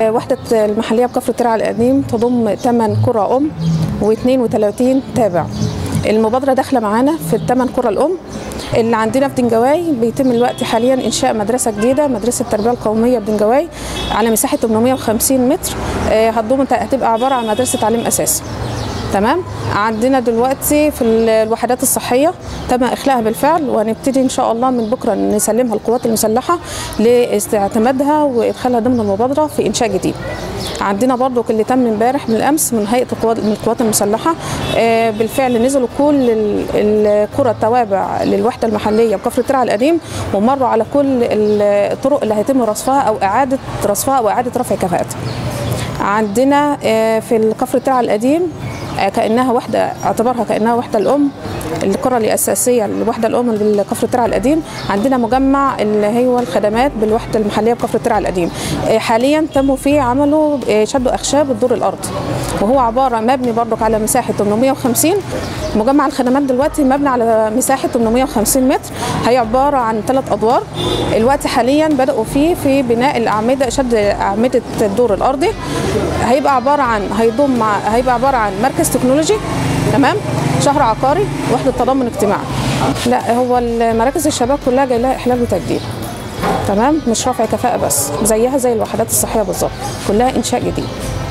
وحدة المحلية بكفر ترعا القديم تضم 8 قرى أم و32 تابع. المبادرة داخلة معانا في ال8 قرى الأم اللي عندنا في دنجواي. بيتم الوقت حاليا إنشاء مدرسة جديدة، مدرسة التربية القومية بدنجواي على مساحة 850 متر، هتبقى عبارة عن مدرسة تعليم أساسي. تمام. عندنا دلوقتي في الوحدات الصحيه تم اخلاءها بالفعل، وهنبتدي ان شاء الله من بكره نسلمها القوات المسلحه لاستعتمادها وادخالها ضمن المبادره في انشاء جديد. عندنا برضو اللي تم امبارح من الامس من هيئه القوات المسلحه، بالفعل نزلوا كل القرى التوابع للوحده المحليه بكفر ترعا القديم، ومروا على كل الطرق اللي هيتم رصفها او اعاده رصفها او اعاده رفع كفاءتها. عندنا في كفر ترعا القديم كأنها وحدة، اعتبرها كأنها وحدة الأم، القرى الأساسية للوحدة الأم بالكفر ترعا القديم. عندنا مجمع اللي هو الخدمات بالوحدة المحلية بكفر ترعا القديم. حاليا تموا فيه عملوا شدوا أخشاب الدور الأرضي، وهو عبارة مبني برضك على مساحة 850. مجمع الخدمات دلوقتي مبني على مساحة 850 متر، هي عبارة عن 3 أدوار. الوقت حاليا بدأوا فيه في بناء الأعمدة، شد أعمدة الدور الأرضي. هيبقى عبارة عن مركز تكنولوجي، تمام، شهر عقاري، وحدة تضامن اجتماعي. لا، هو مراكز الشباب كلها جاي لها إحلال وتجديد، تمام، مش رفع كفاءة بس، زيها زي الوحدات الصحية بالظبط، كلها إنشاء جديد.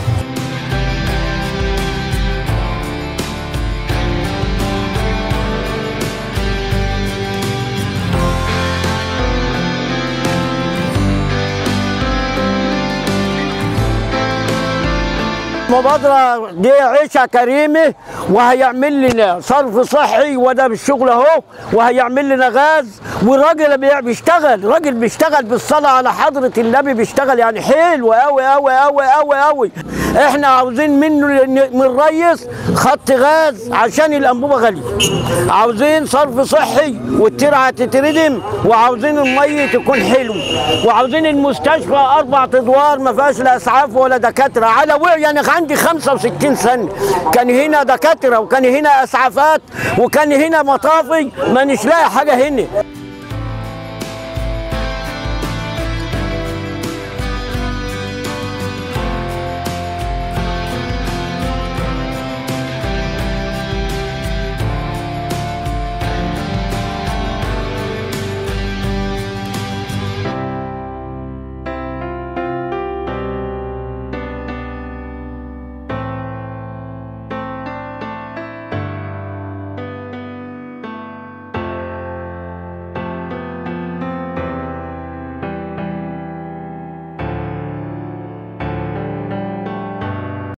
المبادرة دي عيشة كريمة، وهيعمل لنا صرف صحي، وده بالشغل اهو، وهيعمل لنا غاز. والراجل راجل بيشتغل بالصلاة على حضرة النبي، بيشتغل يعني حلو قوي قوي قوي قوي قوي. احنا عاوزين منه من الريس خط غاز عشان الانبوبة غالية، عاوزين صرف صحي والترعة تتردم، وعاوزين المية تكون حلو، وعاوزين المستشفى 4 أدوار ما فيهاش لا اسعاف ولا دكاترة. على وعي انا عندي 65 سنة، كان هنا دكاترة وكان هنا اسعافات وكان هنا مطافي، مانيش لاقي حاجة هنا.